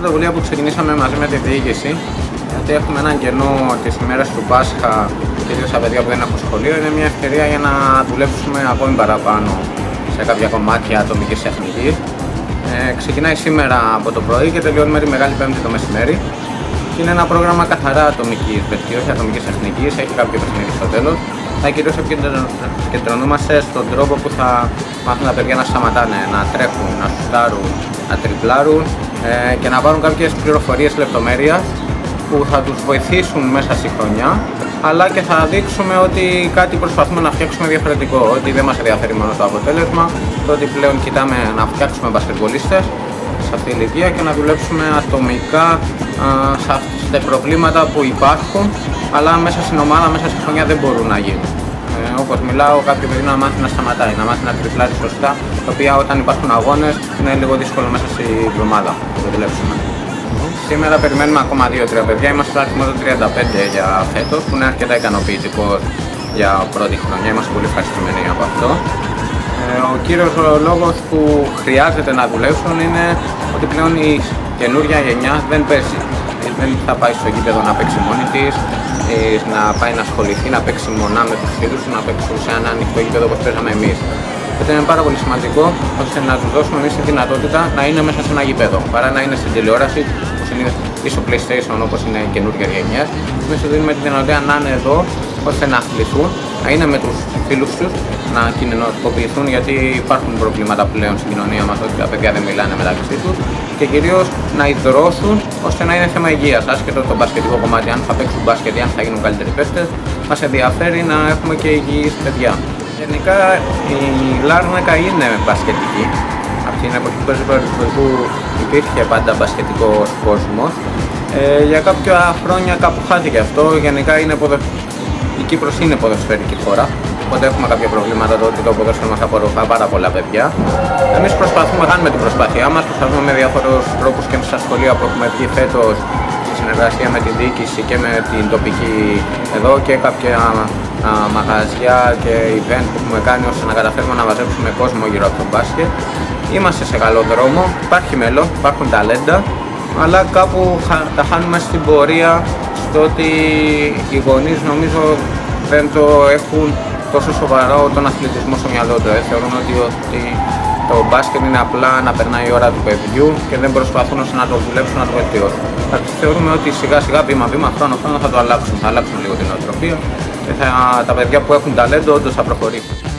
πρωτοβουλία που ξεκινήσαμε μαζί με τη διοίκηση, γιατί έχουμε έναν κενό τις ημέρες του Πάσχα, κυρίως τα παιδιά που δεν έχουν σχολείο, είναι μια ευκαιρία για να δουλέψουμε ακόμη παραπάνω σε κάποια κομμάτια ατομικής τεχνικής. Ξεκινάει σήμερα από το πρωί και τελειώνουμε τη Μεγάλη Πέμπτη το μεσημέρι. Είναι ένα πρόγραμμα καθαρά ατομικής βελτίωσης, ατομικής τεχνικής, έχει κάποιο παιχνίδι στο τέλος. Θα κυρίως επικεντρωνόμαστε στον τρόπο που θα μάθουν τα παιδιά να σταματάνε, να τρέχουν, να σουτάρουν, να τριπλάρουν και να πάρουν κάποιες πληροφορίες λεπτομέρειας που θα τους βοηθήσουν μέσα στη χρονιά, αλλά και θα δείξουμε ότι κάτι προσπαθούμε να φτιάξουμε διαφορετικό, ότι δεν μας ενδιαφέρει μόνο το αποτέλεσμα, το ότι πλέον κοιτάμε να φτιάξουμε μπασκετμπολίστες σε αυτή την ηλικία και να δουλέψουμε ατομικά στα προβλήματα που υπάρχουν, αλλά μέσα στην ομάδα, μέσα στη χρονιά δεν μπορούν να γίνουν. Όπως μιλάω, κάποιο παιδί να μάθει να σταματάει, να μάθει να τριπλάρει σωστά, τα οποία όταν υπάρχουν αγώνες είναι λίγο δύσκολο μέσα στη εβδομάδα να το δουλέψουμε. Σήμερα περιμένουμε ακόμα 2-3 παιδιά, είμαστε στο αριθμό των 35 για φέτος, που είναι αρκετά ικανοποιητικό για πρώτη χρονιά, είμαστε πολύ ευχαριστημένοι από αυτό. Ο κύριος λόγος που χρειάζεται να δουλέψουν είναι ότι πλέον η καινούργια γενιά δεν παίζει. Δεν θα πάει στο γήπεδο να παίξει μόνη της, να πάει να ασχοληθεί, να παίξει μονά με τους φίλους του, να παίξει σε ένα ανοιχτό γήπεδο όπως παίζαμε εμείς. Αυτό είναι πάρα πολύ σημαντικό, ώστε να τους δώσουμε εμείς τη δυνατότητα να είναι μέσα σε ένα γήπεδο, παρά να είναι στην τηλεόραση, όπως είναι ή στο PlayStation, όπως είναι η καινούργια γενιά. Εμείς τους δίνουμε τη δυνατότητα να είναι εδώ, ώστε να αθληθούν, να είναι με τους φίλους τους, να κοινωνικοποιηθούν, γιατί υπάρχουν προβλήματα πλέον στην κοινωνία μας, ότι τα παιδιά δεν μιλάνε μεταξύ τους, και κυρίως να ιδρώσουν ώστε να είναι θέμα υγείας. Άσχετο το μπασκετικό κομμάτι, αν θα παίξουν μπάσκετ ή αν θα γίνουν καλύτεροι παίκτες, μας ενδιαφέρει να έχουμε και υγιείς παιδιά. Γενικά η Λάρνακα είναι μπασκετική. Από την εποχή που υπήρχε πάντα μπασκετικός κόσμος. Για κάποια χρόνια κάπου χάθηκε αυτό. Γενικά η Κύπρος είναι ποδοσφαιρική χώρα. Οπότε έχουμε κάποια προβλήματα ότι το ποδόσφαιρο μας απορροφά πάρα πολλά παιδιά. Εμείς προσπαθούμε, κάνουμε την προσπάθειά μας, προσπαθούμε με διάφορους τρόπους και στα σχολεία που έχουμε βγει φέτος, στη συνεργασία με την διοίκηση και με την τοπική εδώ, και κάποια μαγαζιά και event που έχουμε κάνει ώστε να καταφέρουμε να μαζέψουμε κόσμο γύρω από τον μπάσκετ. Είμαστε σε καλό δρόμο, υπάρχει μέλλον, υπάρχουν ταλέντα, αλλά κάπου τα χάνουμε στην πορεία, στο ότι οι γονείς νομίζω δεν το έχουν τόσο σοβαρό τον αθλητισμό στο μυαλό του. Θεωρούν ότι το μπάσκετ είναι απλά να περνάει η ώρα του παιδιού και δεν προσπαθούν ώστε να το δουλέψουν, να το βελτιώσουν. Θεωρούμε ότι σιγά σιγά, βήμα-βήμα, χρόνο θα το αλλάξουν. Θα αλλάξουν λίγο την νοοτροπία και τα παιδιά που έχουν ταλέντο όντως θα προχωρήσουν.